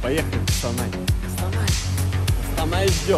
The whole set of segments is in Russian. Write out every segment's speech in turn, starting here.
Поехали, Костанай. Костанай. Костанай ждет.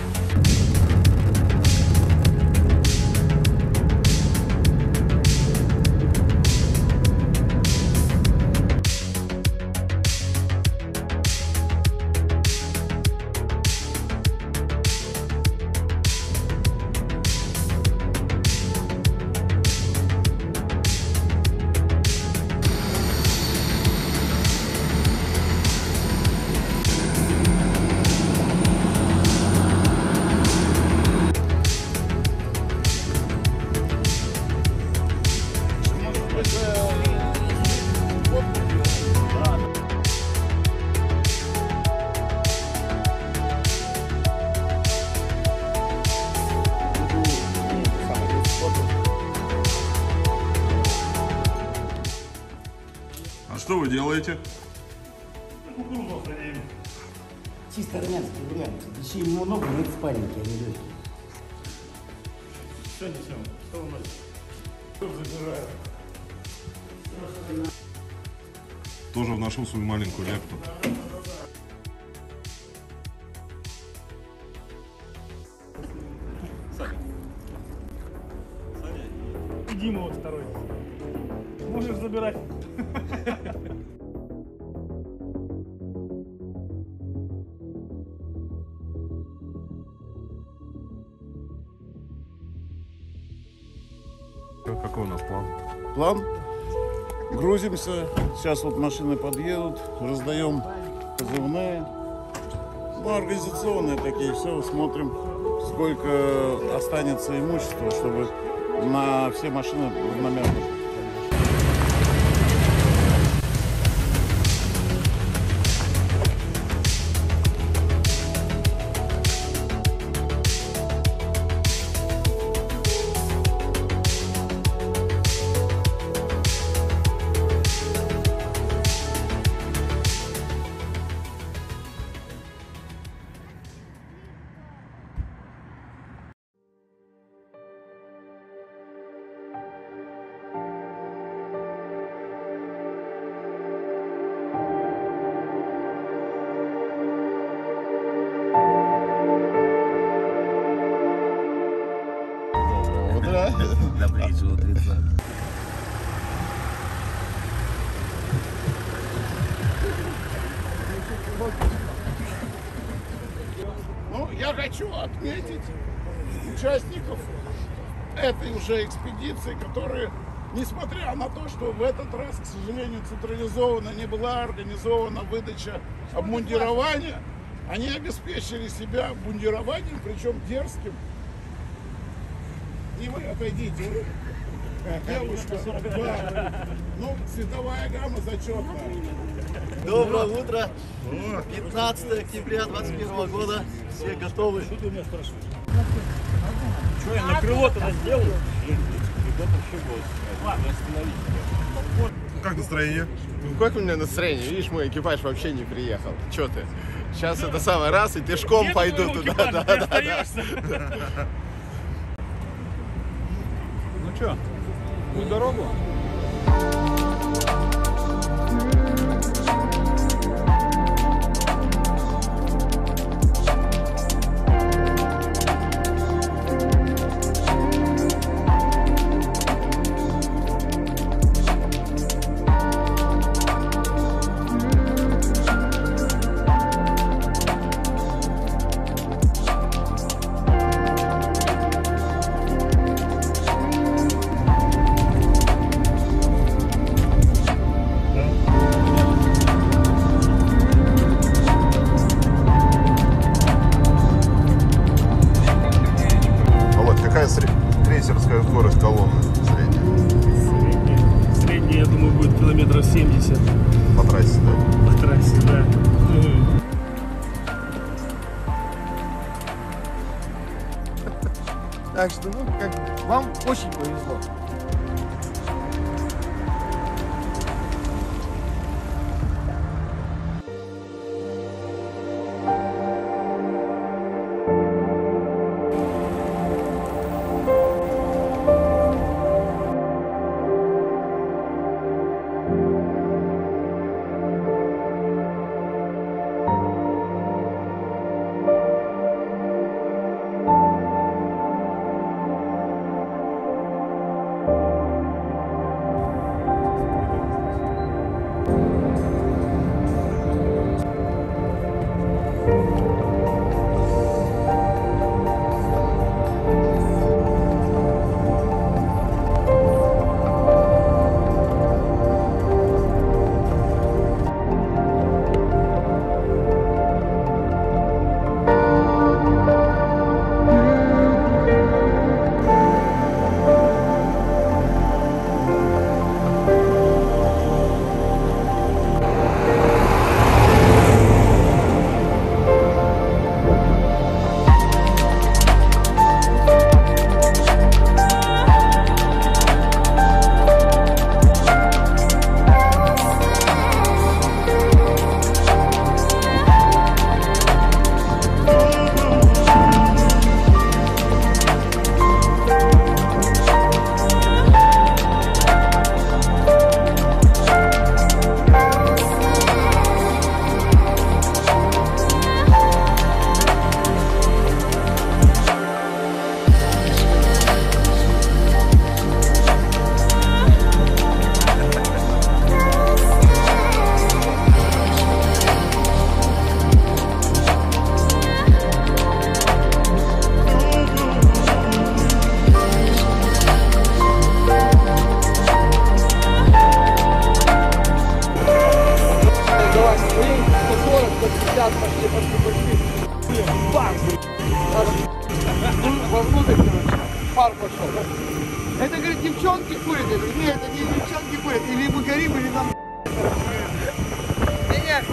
А что вы делаете? Чисто армянский вариант. Еще ему много, нет спальники, они легкие. Что несем? Что у нас? Что забираю? Тоже вношу свою маленькую лепту. Дима вот второй. Можешь забирать. Какой у нас план? План. Грузимся. Сейчас вот машины подъедут. Раздаем позывные. Ну, организационные такие. Все, смотрим, сколько останется имущества, чтобы на все машины равномерно. Добрейшего утреца. Ну, я хочу отметить участников этой уже экспедиции, которые, несмотря на то, что в этот раз, к сожалению, централизованно не была организована выдача обмундирования, они обеспечили себя обмундированием, причем дерзким. И вы отойдите. Девушка, да. Ну, цветовая гамма зачетная. Доброе утро. 15 октября 2021 года. Все готовы. Что ты у меня спрашиваешь? Что я на крыло тогда сделаю? Как настроение? Ну как у меня настроение? Видишь, мой экипаж вообще не приехал. Че ты? Сейчас это самый раз и пешком Нет пойду твоего туда. экипажа, Да, ты да, остаешься. Ну что, путь дорогу? крейсерская скорость колонны средняя? Средняя, я думаю, будет километров 70. По трассе, да? По трассе, да. Так что, ну, как вам очень повезло. Это, говорит, девчонки курят. Я говорю, нет, это не девчонки курят. Или мы горим, или нам... Нет,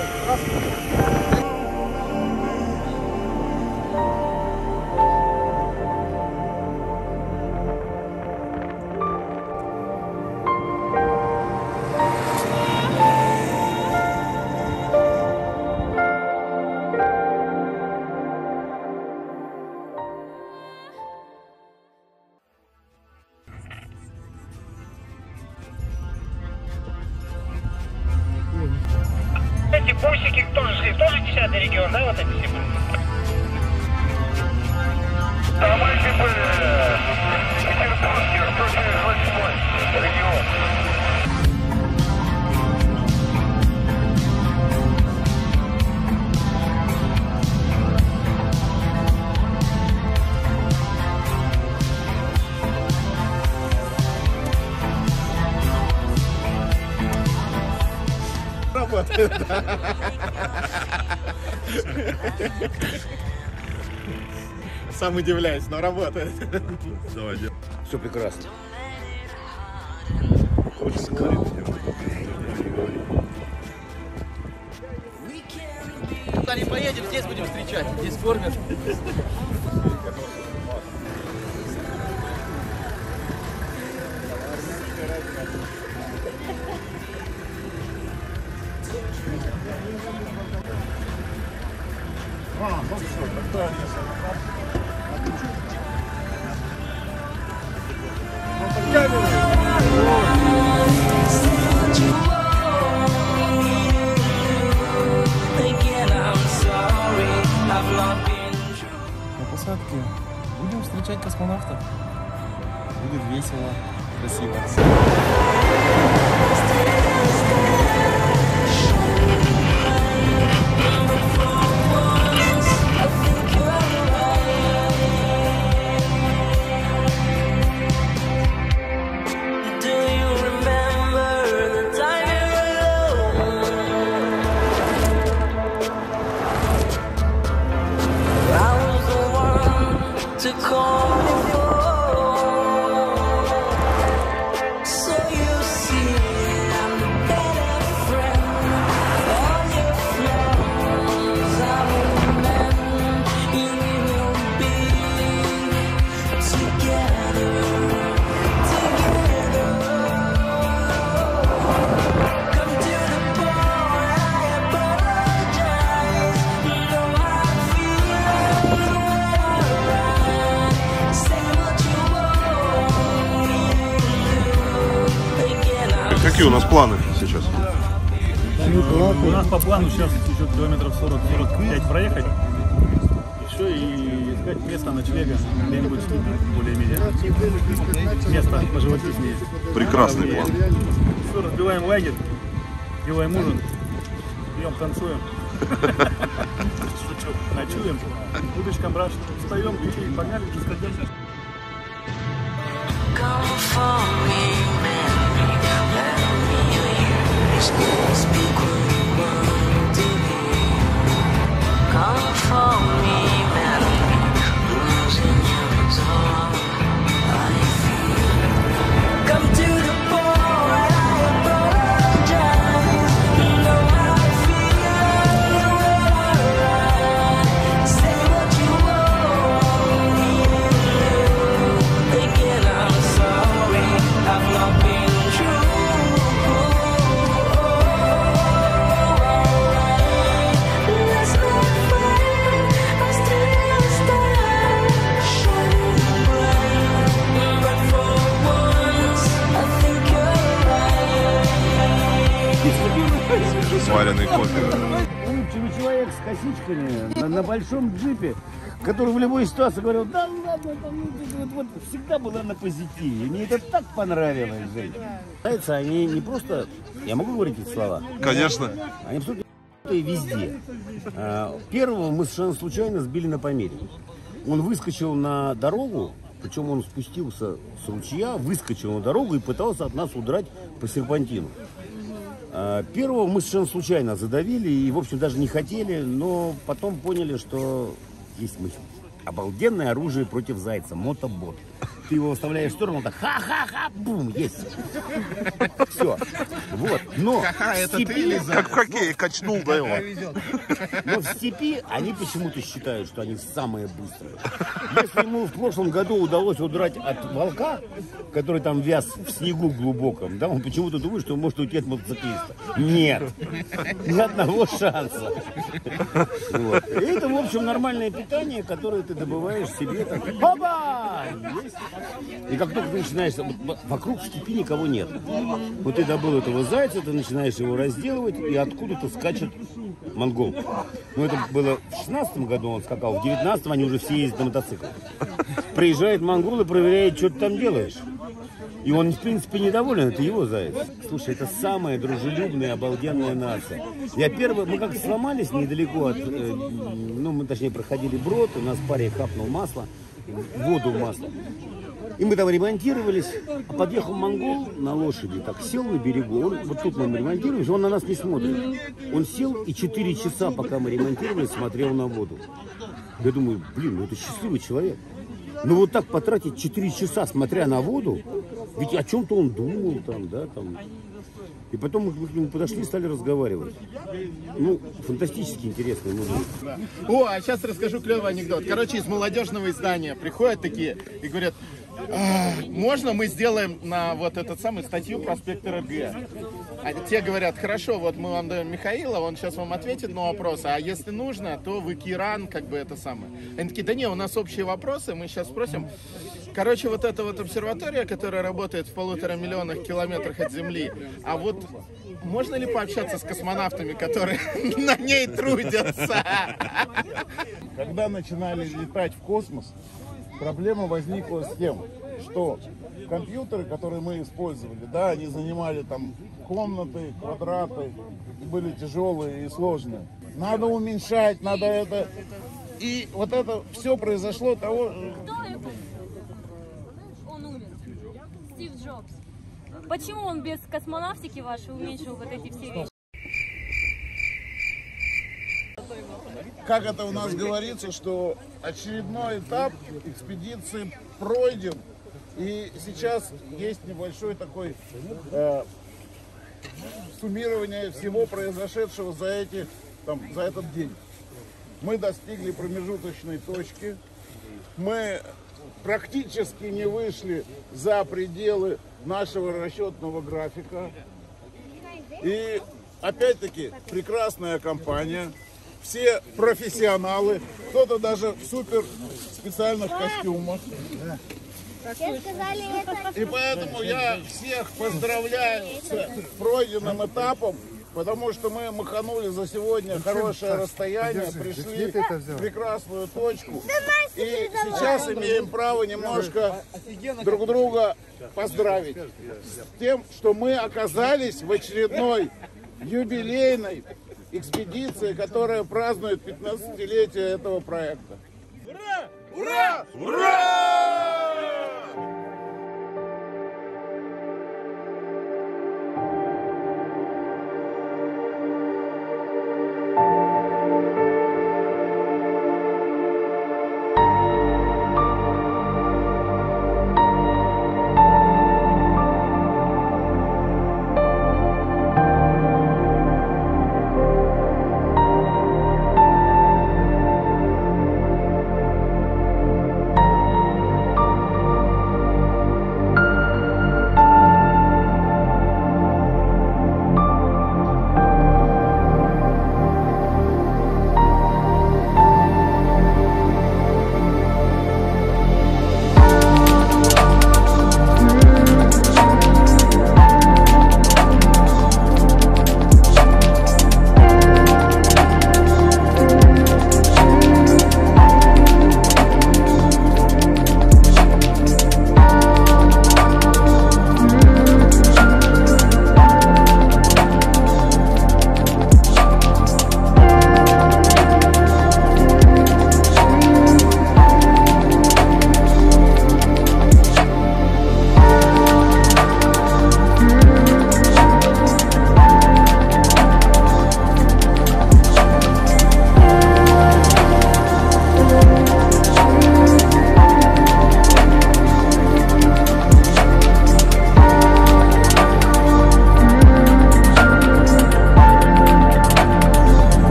Эти бусики тоже шли, тоже 10-й регион, да, вот эти все были? Там эти были петербургские, 198-й регион. Работает. Сам удивляюсь, но работает. Давай, делай. Все прекрасно. Хочешь говорить, Куда не поедем, здесь будем встречать. Здесь кормят. На посадке будем встречать космонавтов. Будет весело, красиво. Какие у нас планы сейчас? У нас по плану сейчас еще километров 40-45 проехать. И все, и искать место ночлега где-нибудь в ступе, более-менее. Место поживописнее. Прекрасный план. Все, разбиваем лагерь, делаем ужин, пьем, танцуем. Шучу, ночуем, удочком брать, встаем и погнали уже скатимся. Сваренный кофе. Улыбчивый человек с косичками на большом джипе, который в любой ситуации говорил, да ладно, вот всегда была на позитиве. Мне это так понравилось, Жень. Нравится, они не просто, я могу говорить эти слова? Конечно. Они абсолютно везде. Первого мы совершенно случайно сбили на Памире. Он выскочил на дорогу, причем он спустился с ручья, выскочил на дорогу и пытался от нас удрать по серпантину. Первого мы совершенно случайно задавили и, в общем, даже не хотели, но потом поняли, что есть обалденное оружие против зайца, мотобот. ты его выставляешь в сторону, он так ха-ха-ха, бум, есть. Все. Вот. Но Ха-ха, это степи, ты или за? Как в хоккее, качнул, да его? но в степи они почему-то считают, что они самые быстрые. Если ему в прошлом году удалось удрать от волка, который там вяз в снегу глубоком, да, он почему-то думает, что он может уйти от мотоциклиста. Нет. Ни одного шанса. Вот. И это, в общем, нормальное питание, которое ты добываешь себе. Так, хоба! Есть. И как только ты начинаешь... Вокруг степи никого нет. Вот ты добыл этого зайца, ты начинаешь его разделывать, и откуда-то скачет монгол. Ну, это было в 16-м году он скакал, в 19-м они уже все ездят на мотоциклах. Приезжает монгол и проверяет, что ты там делаешь. И он, в принципе, недоволен, это его заяц. Слушай, это самая дружелюбная, обалденная нация. Мы как сломались недалеко от, мы точнее проходили брод, у нас парень хапнул масло, воду в масло. И мы там ремонтировались, а подъехал монгол на лошади, так сел на берегу, вот тут мы ремонтируемся, он на нас не смотрит. Он сел и 4 часа, пока мы ремонтировались, смотрел на воду. Я думаю, блин, это счастливый человек. Но вот так потратить 4 часа, смотря на воду, ведь о чем-то он думал там, да, там. И потом мы к нему подошли и стали разговаривать. Ну, фантастически интересный мужик. О, а сейчас расскажу клевый анекдот. Короче, из молодежного издания приходят такие и говорят: можно мы сделаем на вот этот самый статью про спектр Г? А те говорят: хорошо, вот мы вам даем Михаила, он сейчас вам ответит на вопросы, а если нужно, то вы Киран, как бы это самое. Они такие: да не, у нас общие вопросы, мы сейчас спросим. Короче, вот эта вот обсерватория, которая работает в 1,5 миллиона километрах от Земли, а вот можно ли пообщаться с космонавтами, которые на ней трудятся? Когда начинали летать в космос, проблема возникла с тем, что компьютеры, которые мы использовали, да, они занимали там комнаты, квадраты, и были тяжелые и сложные. Надо уменьшать, надо это. И вот это все произошло того. Он умер. Стив Джобс. Почему он без космонавтики вашей уменьшил вот эти все вещи? Как это у нас говорится, что очередной этап экспедиции пройден, и сейчас есть небольшой такой суммирование всего произошедшего за этот день. Мы достигли промежуточной точки, мы практически не вышли за пределы нашего расчетного графика, и опять-таки прекрасная компания. Все профессионалы, кто-то даже в супер специальных костюмах. И поэтому я всех поздравляю с пройденным этапом, потому что мы маханули за сегодня хорошее расстояние, пришли в прекрасную точку. И сейчас имеем право немножко друг друга поздравить с тем, что мы оказались в очередной юбилейной экспедиции, которая празднует 15-летие этого проекта. Ура! Ура! Ура!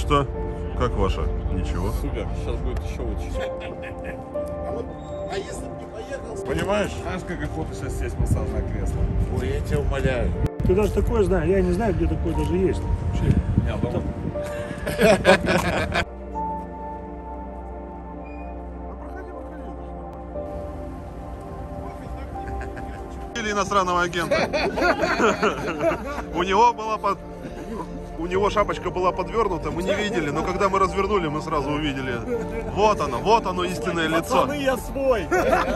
что? Как ваша? Ничего. Супер, сейчас будет еще лучше. А если бы не поехал? Понимаешь? Знаешь, как охота сейчас сесть в массажное кресло? Ой, я тебя умоляю. Ты даже такое знаешь, я не знаю, где такое даже есть. Не, дома. Или иностранного агента. У него шапочка была подвернута, мы не видели, но когда мы развернули, мы сразу увидели. Вот оно истинное лицо. Пацаны, я свой!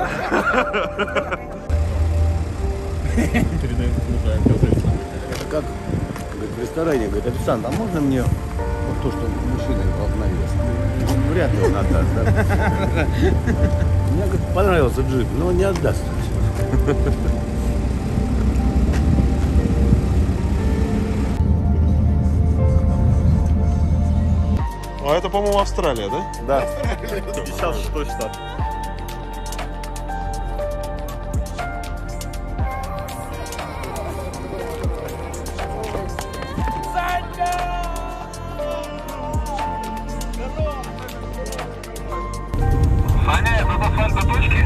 Как говорит, в ресторане, говорит, официант, а можно мне вот то, что мужчина навес? Вряд ли он отдаст, да? Мне, говорит, понравился джип, но он не отдаст. А это, по-моему, Австралия, да? Да. 56-й штат. Саня, это асфальт до точки?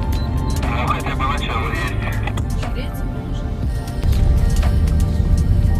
Ну, хотя бы начало есть.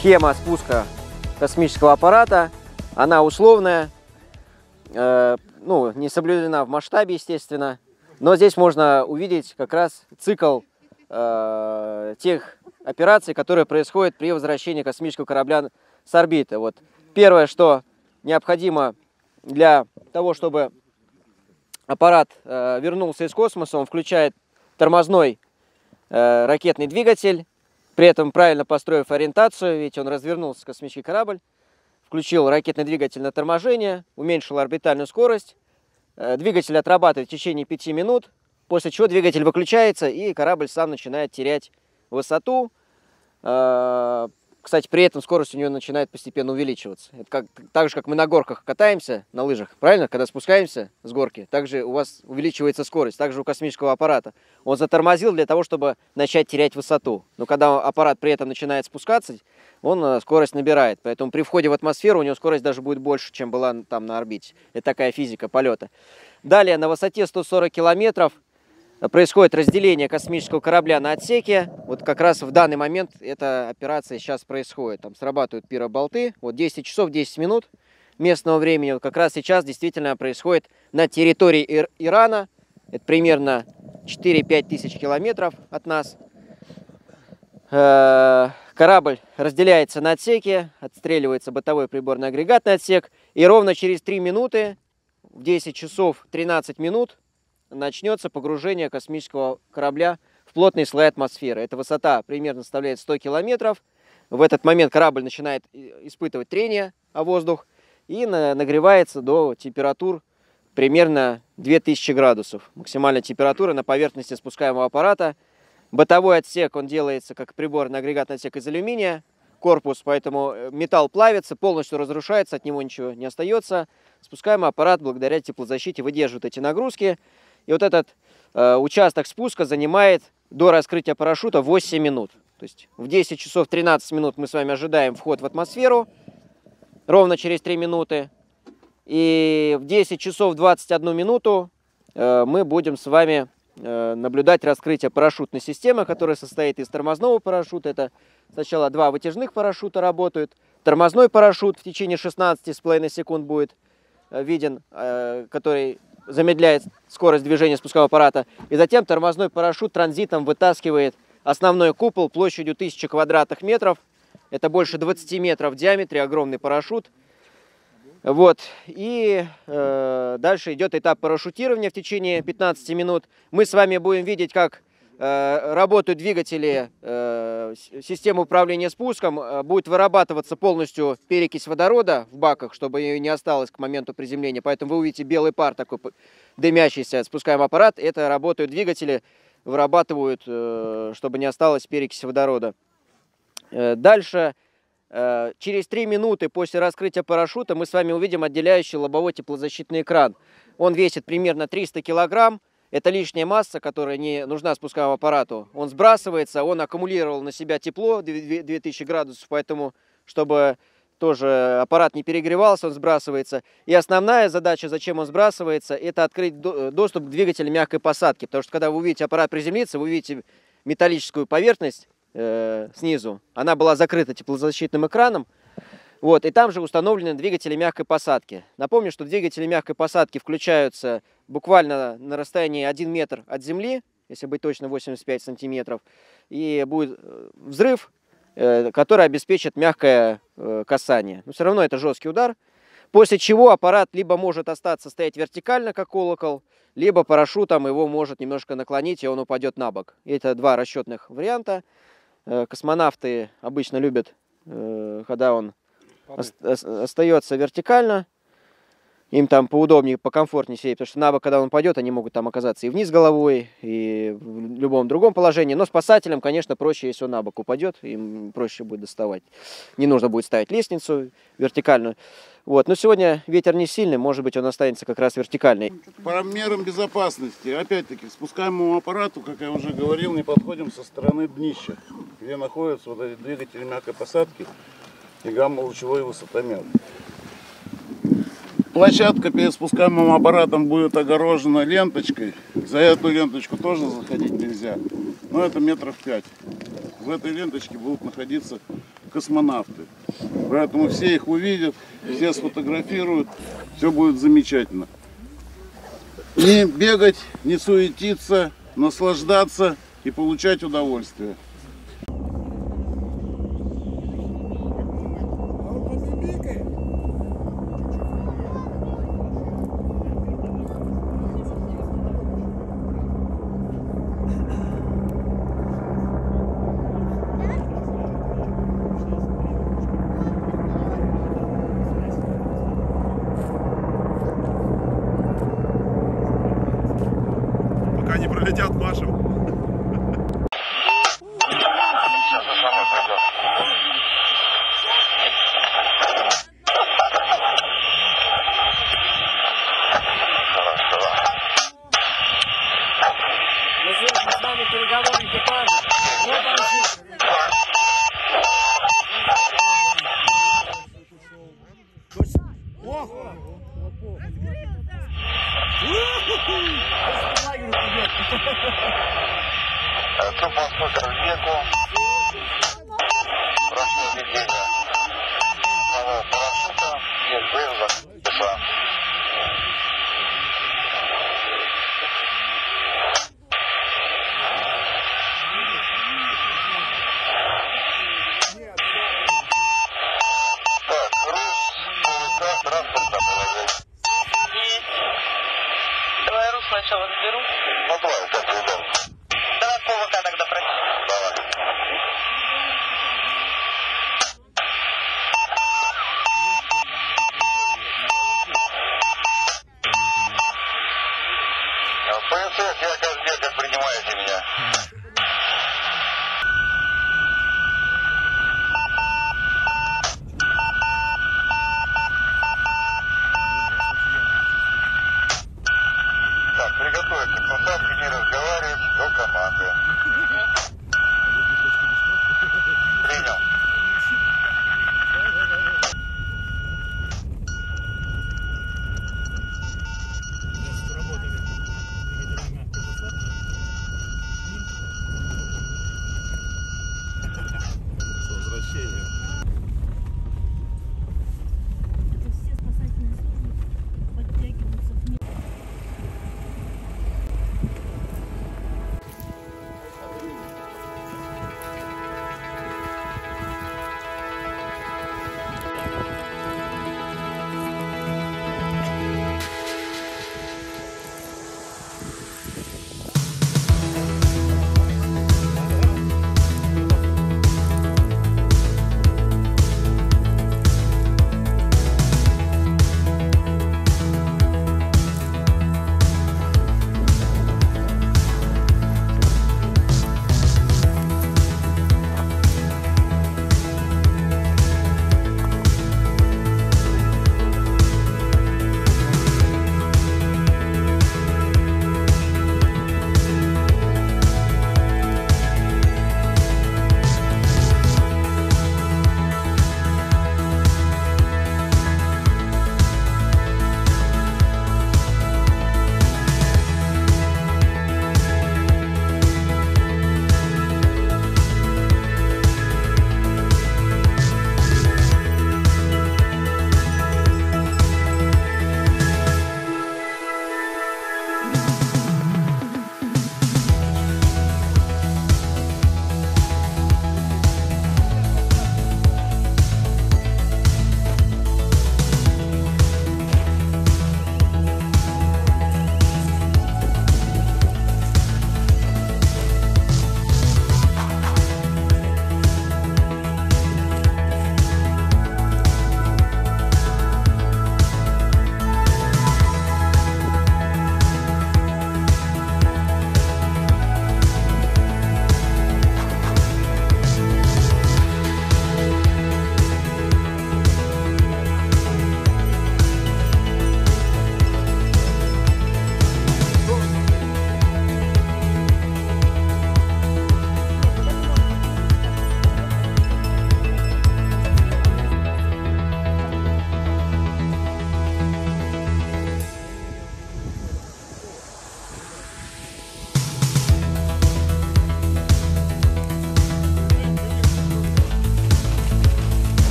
схема спуска космического аппарата. Она условная, ну, не соблюдена в масштабе, естественно. Но здесь можно увидеть как раз цикл тех операций, которые происходят при возвращении космического корабля с орбиты. Вот первое, что необходимо для того, чтобы аппарат вернулся из космоса, он включает тормозной ракетный двигатель, при этом правильно построив ориентацию, ведь он развернулся, космический корабль, включил ракетный двигатель на торможение, уменьшил орбитальную скорость, двигатель отрабатывает в течение 5 минут, после чего двигатель выключается и корабль сам начинает терять высоту. Кстати, при этом скорость у него начинает постепенно увеличиваться. Это так же, как мы на горках катаемся, на лыжах, правильно? Когда спускаемся с горки, также у вас увеличивается скорость, также у космического аппарата. Он затормозил для того, чтобы начать терять высоту. Но когда аппарат при этом начинает спускаться, он скорость набирает. Поэтому при входе в атмосферу у него скорость даже будет больше, чем была там на орбите. Это такая физика полета. Далее, на высоте 140 километров происходит разделение космического корабля на отсеки. Вот как раз в данный момент эта операция сейчас происходит. Там срабатывают пироболты. Вот 10 часов 10 минут местного времени. Вот как раз сейчас действительно происходит на территории Ирана. Это примерно 4-5 тысяч километров от нас. Корабль разделяется на отсеки. Отстреливается бытовой приборный агрегатный отсек. И ровно через 3 минуты, в 10 часов 13 минут, начнется погружение космического корабля в плотные слои атмосферы. Эта высота примерно составляет 100 километров. В этот момент корабль начинает испытывать трение о воздух и нагревается до температур примерно 2000 градусов. Максимальная температура на поверхности спускаемого аппарата. Бытовой отсек, он делается как приборный агрегатный отсек из алюминия. Корпус, поэтому металл плавится, полностью разрушается, от него ничего не остается. Спускаемый аппарат благодаря теплозащите выдерживает эти нагрузки. И вот этот участок спуска занимает до раскрытия парашюта 8 минут. То есть в 10 часов 13 минут мы с вами ожидаем вход в атмосферу, ровно через 3 минуты. И в 10 часов 21 минуту мы будем с вами наблюдать раскрытие парашютной системы, которая состоит из тормозного парашюта. Это сначала 2 вытяжных парашюта работают. Тормозной парашют в течение 16,5 секунд будет виден, который замедляет скорость движения спускового аппарата. И затем тормозной парашют транзитом вытаскивает основной купол площадью 1000 квадратных метров. Это больше 20 метров в диаметре, огромный парашют. Вот. И дальше идет этап парашютирования в течение 15 минут. Мы с вами будем видеть, как работают двигатели системы управления спуском. Будет вырабатываться полностью перекись водорода в баках, чтобы ее не осталось к моменту приземления. Поэтому вы увидите белый пар такой дымящийся, спускаемый аппарат. Это работают двигатели, вырабатывают, чтобы не осталось перекиси водорода. Дальше, через 3 минуты после раскрытия парашюта мы с вами увидим отделяющий лобовой теплозащитный экран. Он весит примерно 300 килограмм. Это лишняя масса, которая не нужна спусковому аппарату. Он сбрасывается, он аккумулировал на себя тепло 2000 градусов, поэтому, чтобы тоже аппарат не перегревался, он сбрасывается. И основная задача, зачем он сбрасывается, это открыть доступ к двигателю мягкой посадки. Потому что когда вы увидите аппарат приземлиться, вы увидите металлическую поверхность снизу. Она была закрыта теплозащитным экраном. Вот, и там же установлены двигатели мягкой посадки. Напомню, что двигатели мягкой посадки включаются буквально на расстоянии 1 метр от земли, если быть точно 85 сантиметров, и будет взрыв, который обеспечит мягкое касание. Но все равно это жесткий удар, после чего аппарат либо может остаться стоять вертикально, как колокол, либо парашютом его может немножко наклонить, и он упадет на бок. Это 2 расчетных варианта. Космонавты обычно любят, когда он остается вертикально, им там поудобнее, покомфортнее сидеть, потому что на бок, когда он пойдет, они могут там оказаться и вниз головой, и в любом другом положении. Но спасателям, конечно, проще, если он на бок упадет, им проще будет доставать. Не нужно будет ставить лестницу вертикальную. Вот. Но сегодня ветер не сильный, может быть, он останется как раз вертикальный. По мерам безопасности, опять-таки, к спускаемому аппарату, как я уже говорил, не подходим со стороны днища, где находятся вот эти двигатели мягкой посадки и гамма-лучевой высотомер. Площадка перед спускаемым аппаратом будет огорожена ленточкой. За эту ленточку тоже заходить нельзя, но это метров 5. В этой ленточке будут находиться космонавты. Поэтому все их увидят, все сфотографируют, все будет замечательно. Не бегать, не суетиться, наслаждаться и получать удовольствие. Пока не пролетят, машем. С нами переговоры экипажа. Тупо разведку. Прошу введения нового парашюта. Есть вызов. США. Так, груз, транспортное положение. Давай русло сначала заберу. Ну давай, как ребят. Давай ПВК тогда пройти. Давай. ПСС, я каждый день, как принимаете меня. Так, приготовиться к посадке, не разговаривать.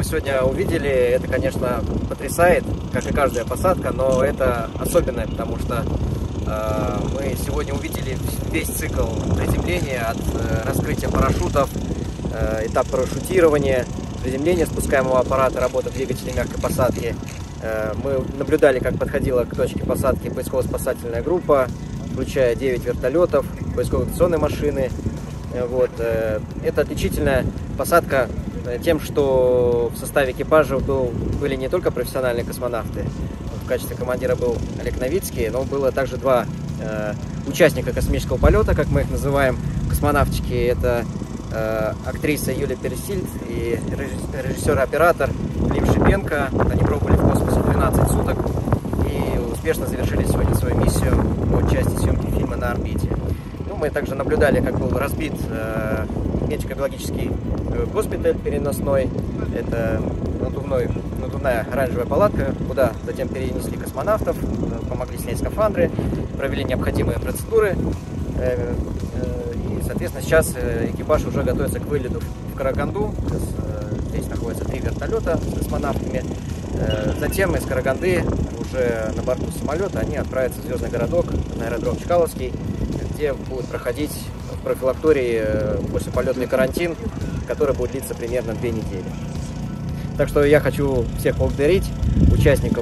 сегодня увидели, это, конечно, потрясает, как и каждая посадка, но это особенное, потому что мы сегодня увидели весь цикл приземления от раскрытия парашютов, этап парашютирования, приземления спускаемого аппарата, работа двигателя мягкой посадки. Мы наблюдали, как подходила к точке посадки поисково-спасательная группа, включая 9 вертолетов, поисково-эвакуационные машины. Вот. Это отличительная посадка тем, что в составе экипажа были не только профессиональные космонавты. В качестве командира был Олег Новицкий, но было также два участника космического полета, как мы их называем, космонавтики. Это актриса Юлия Пересильд и режиссер-оператор Клим Шипенко. Они пробыли в космосе 12 суток и успешно завершили сегодня свою миссию по части съемки фильма «На орбите». Ну, мы также наблюдали, как был разбит медико-биологический госпиталь переносной. Это надувная оранжевая палатка, куда затем перенесли космонавтов, помогли снять скафандры, провели необходимые процедуры. И, соответственно, сейчас экипаж уже готовится к вылету в Караганду. Здесь находятся 3 вертолета с космонавтами. Затем из Караганды уже на борту самолета они отправятся в Звездный городок, на аэродром Чкаловский, где будут проходить в профилактории послеполетный карантин, который будет длиться примерно 2 недели. Так что я хочу всех благодарить, участников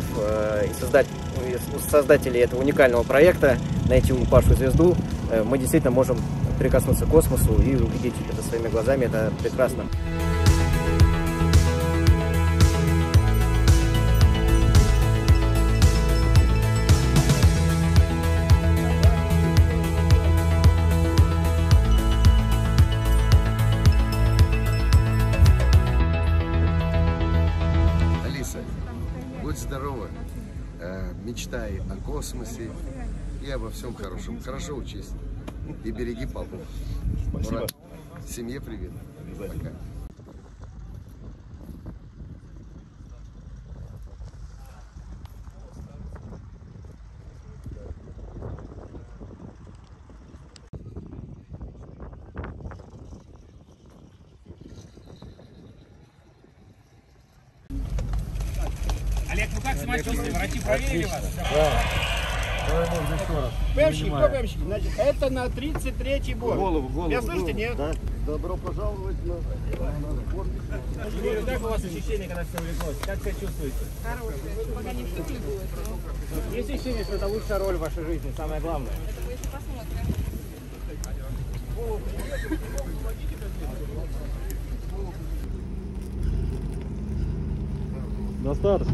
и создателей этого уникального проекта «Найти упавшую звезду». Мы действительно можем прикоснуться к космосу и увидеть это своими глазами. Это прекрасно. Алиса, будь здорова, мечтай о космосе и обо всем хорошем. Хорошо учись и береги папу. Спасибо. Ура. Семье привет. Пока. Олег, ну как самочувствие? Врачи проверили вас? Да. ПМщики, кто ПМщики? Значит, это на 33-й борт. Голову. Я слышите, нет? Да. Добро пожаловать на борт. Юрий, как у вас ощущение, когда все улеглось? Как себя чувствуете? Хорошее. Пока не все улеглось. Есть ощущение, что это лучшая роль в вашей жизни, самое главное? Давайте посмотрим. Достаточно.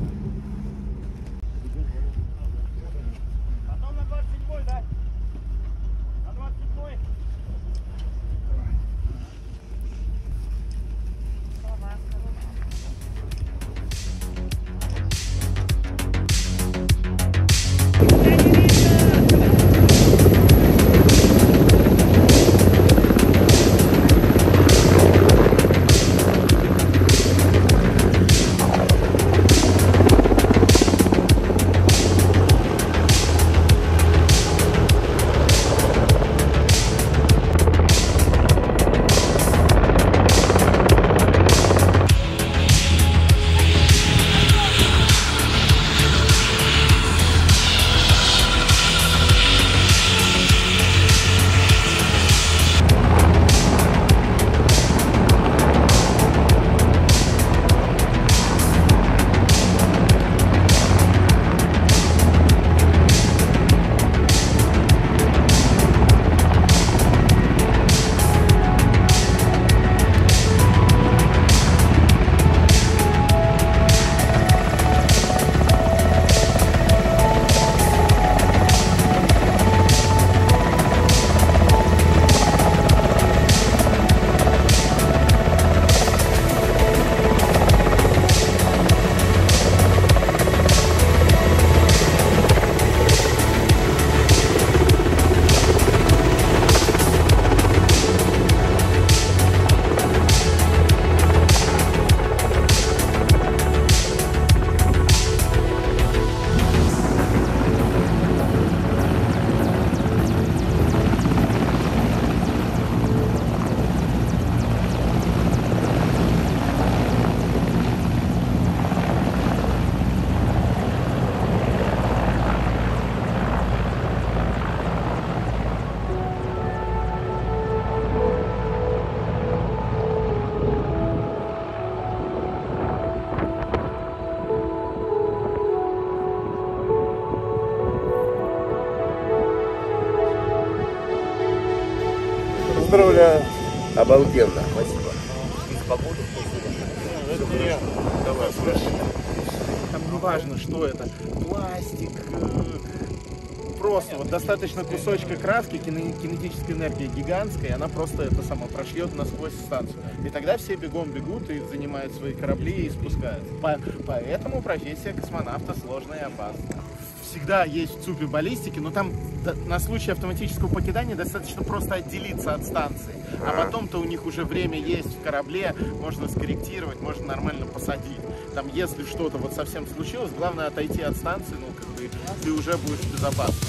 Потом на 27-й, да? На 27-й. Поздравляю. Обалденно. Спасибо. И за погоду. Давай, слушай. Там не важно, что это. Пластик. Просто вот достаточно кусочка краски, кинетическая энергия гигантская, и она просто это само прошьет насквозь станцию. И тогда все бегом бегут и занимают свои корабли и спускаются. Поэтому профессия космонавта сложная и опасная. Всегда есть в ЦУПе баллистики, но там на случай автоматического покидания достаточно просто отделиться от станции. А потом-то у них уже время есть в корабле, можно скорректировать, можно нормально посадить. Там, если что-то вот совсем случилось, главное отойти от станции, ну, как бы, ты уже будешь в безопасности.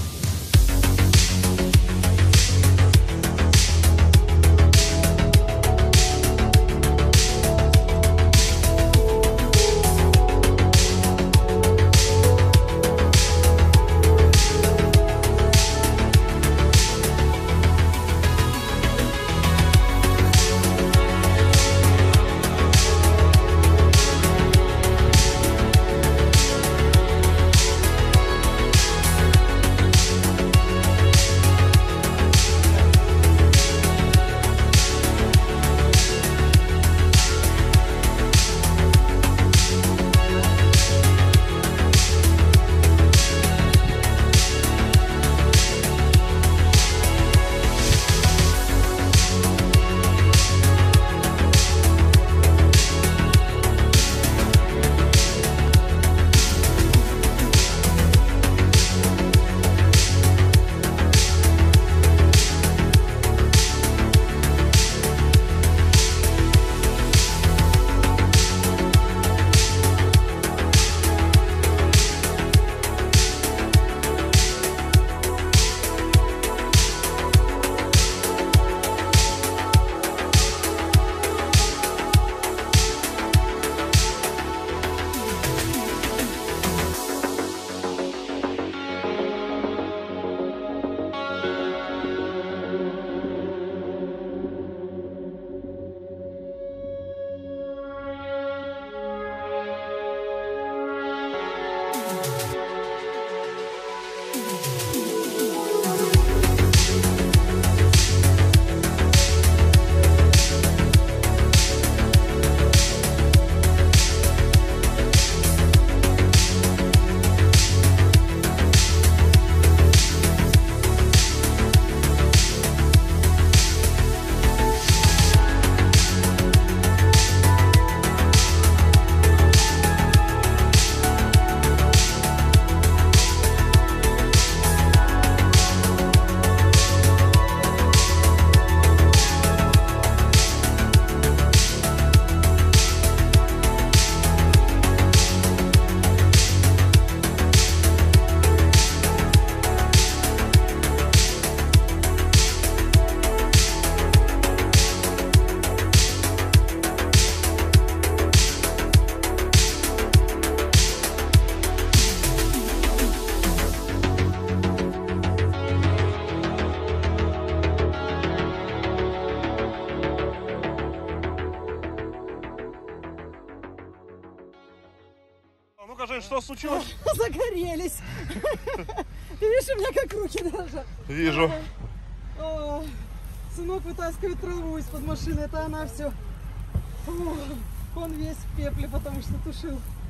Ну-ка, Жень, что случилось? Загорелись. Ты видишь, у меня как руки дрожат. Вижу. О, сынок вытаскивает траву из-под машины, это она все. Он весь в пепле, потому что тушил.